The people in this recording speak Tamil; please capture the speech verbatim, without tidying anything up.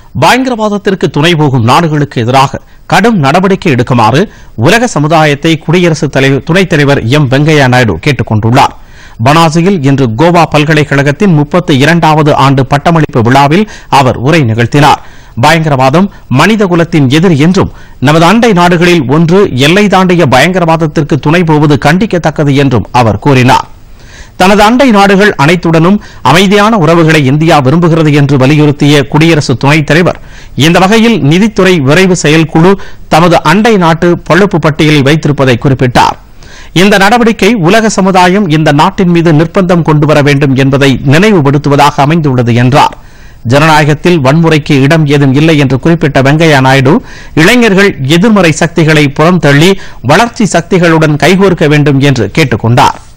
பயங்கரவாதத்திற்கு துணை போகும் நாடுகளுக்கு எதிராக கடும் நடவடிக்கை எடுக்குமாறு உலக சமுதாயத்தை குடியரசுத் துணைத் தலைவர் எம் வெங்கையா நாயுடு கேட்டுக் கொண்டுள்ளார். பனாஜியில் இன்று கோவா பல்கலைக்கழகத்தின் முப்பத்தி இரண்டாவது ஆண்டு பட்டமளிப்பு விழாவில் அவர் உரை நிகழ்த்தினார். பயங்கரவாதம் மனிதகுலத்தின் எதிரி என்றும் நமது அண்டை நாடுகளில் ஒன்று எல்லை தாண்டிய பயங்கரவாதத்திற்கு துணை போவது கண்டிக்கத்தக்கது என்றும் அவர் கூறினார். தனது அண்டை நாடுகள் அனைத்துடனும் அமைதியான உறவுகளை இந்தியா விரும்புகிறது என்று வலியுறுத்திய குடியரசு துணைத் தலைவர் இந்த வகையில் நிதித்துறை விரைவு செயல்குழு தமது அண்டை நாட்டு பழுப்பு பட்டியலில் வைத்திருப்பதை குறிப்பிட்டார். இந்த நடவடிக்கை உலக சமுதாயம் இந்த நாட்டின் மீது நிர்பந்தம் கொண்டுவர வேண்டும் என்பதை நினைவுபடுத்துவதாக அமைந்துள்ளது என்றார். ஜனநாயகத்தில் வன்முறைக்கு இடம் ஏதும் இல்லை என்று குறிப்பிட்ட வெங்கையா நாயுடு இளைஞர்கள் எதிர்மறை சக்திகளை புறந்தள்ளி வளர்ச்சி சக்திகளுடன் கைகோர்க்க வேண்டும் என்று கேட்டுக் கொண்டார்.